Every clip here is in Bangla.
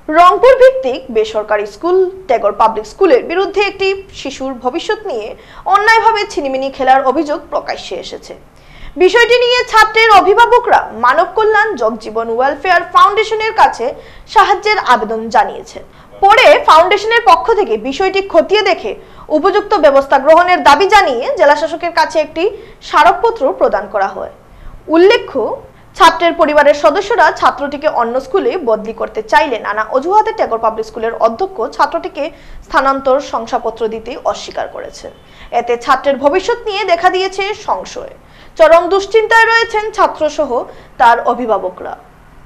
রংপুর ভিত্তিক বেসরকারি স্কুল ট্যাগর পাবলিক স্কুলের বিরুদ্ধে একটি শিশুর ভবিষ্যৎ নিয়ে অন্যায়ভাবে ছিনিমিনি খেলার অভিযোগ প্রকাশ্যে এসেছে। বিষয়টি নিয়ে ছাত্রের অভিভাবকরা মানব কল্যাণ জগজীবন ওয়েলফেয়ার ফাউন্ডেশনের কাছে সাহায্যের আবেদন জানিয়েছেন। পরে ফাউন্ডেশনের পক্ষ থেকে বিষয়টি খতিয়ে দেখে উপযুক্ত ব্যবস্থা গ্রহণের দাবি জানিয়ে জেলা শাসকের কাছে একটি স্মারকপত্র প্রদান করা হয়। উল্লেখ্য, ছাত্রের পরিবারের সদস্যরা ছাত্রটিকে অন্য স্কুলে বদলি করতে চাইলে নানা অজুহাতে ট্যাগর পাবলিক স্কুলের অধ্যক্ষ ছাত্রটিকে স্থানান্তর শংসাপত্র দিতে অস্বীকার করেছেন। এতে ছাত্রের ভবিষ্যৎ নিয়ে দেখা দিয়েছে সংশয়। চরম দুশ্চিন্তায় রয়েছেন ছাত্রসহ তার অভিভাবকরা।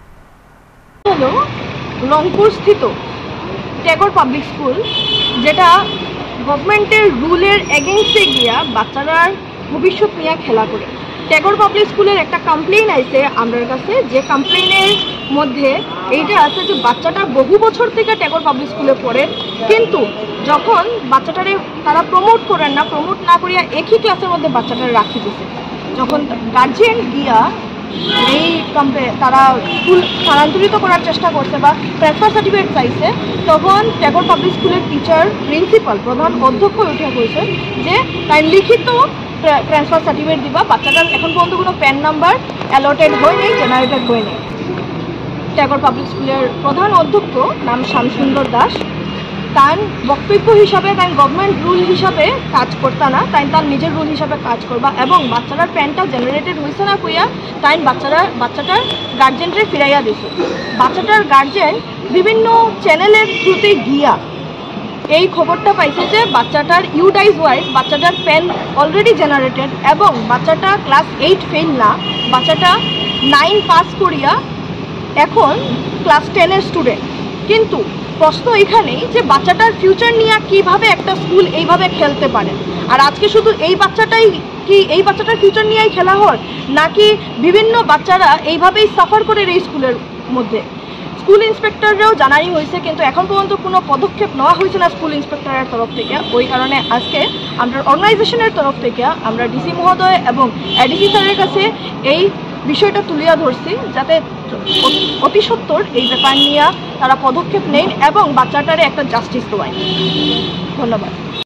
হলো রংপুর স্থিত ট্যাগর পাবলিক স্কুল, যেটা গভর্নমেন্টের রুলের এগেইনস্টে গিয়া বাচ্চারা ভবিষ্যৎ নিয়ে খেলা করে। ট্যাগর পাবলিক স্কুলের একটা কমপ্লেইন আইছে আমার কাছে, যে কমপ্লেইনের মধ্যে এইটা আছে যে বাচ্চাটা বহু বছর থেকে ট্যাগর পাবলিক স্কুলে পড়ে, কিন্তু যখন বাচ্চাটারে তারা প্রমোট করেন না, প্রমোট না করিয়া একই ক্লাসের মধ্যে বাচ্চাটারে রাখি দিছে। যখন গার্জিয়ান গিয়া এই তারা স্কুল স্থানান্তরিত করার চেষ্টা করছে বা ট্রান্সফার সার্টিফিকেট চাইছে, তখন ট্যাগর পাবলিক স্কুলের টিচার, প্রিন্সিপাল, প্রধান অধ্যক্ষ উঠে বলছে যে তাই লিখিত ট্রান্সফার সার্টিফিকেট দিবা। বাচ্চাটার এখন পর্যন্ত কোনো প্যান নাম্বার অ্যালটেড হয় নেই, জেনারেটেড হয় নেই। ট্যাগর পাবলিক স্কুলের প্রধান অধ্যক্ষ নাম শ্যামসুন্দর দাস, তার বক্তব্য হিসাবে তাই গভর্নমেন্ট রুল হিসাবে কাজ করতা না, তাই তার নিজের রুল হিসাবে কাজ করবা এবং বাচ্চাটার প্যানটা জেনারেটেড হয়েছে না কইয়া তাই বাচ্চাটার গার্জেনরে ফিরাইয়া দিছে। বাচ্চাটার গার্জেন বিভিন্ন চ্যানেলের থ্রুতে গিয়া এই খবরটা পাইছে যে বাচ্চাটার ইউডাইজ ওয়াইজ বাচ্চাটার প্যান অলরেডি জেনারেটেড এবং বাচ্চাটা ক্লাস 8 ফেল না, বাচ্চাটা 9 পাস করিয়া এখন ক্লাস 10-এর স্টুডেন্ট। কিন্তু প্রশ্ন এখানেই যে বাচ্চাটার ফিউচার নিয়ে কিভাবে একটা স্কুল এইভাবে খেলতে পারে। আর আজকে শুধু এই বাচ্চাটার ফিউচার নিয়েই খেলা হয়, নাকি বিভিন্ন বাচ্চারা এইভাবেই সাফার করে এই স্কুলের মধ্যে। স্কুল ইন্সপেক্টররাও জানাই হয়েছে, কিন্তু এখন পর্যন্ত কোনো পদক্ষেপ নেওয়া হয়েছে না স্কুল ইন্সপেক্টরের তরফ থেকে। ওই কারণে আজকে আমরা অর্গানাইজেশনের তরফ থেকে আমরা ডিসি মহোদয় এবং এডিসি স্যারের কাছে এই বিষয়টা তুলিয়া ধরছি, যাতে অতি সত্বর এই ব্যাপার নিয়ে তারা পদক্ষেপ নেন এবং বাচ্চাটারে একটা জাস্টিস দেওয়ায়। ধন্যবাদ।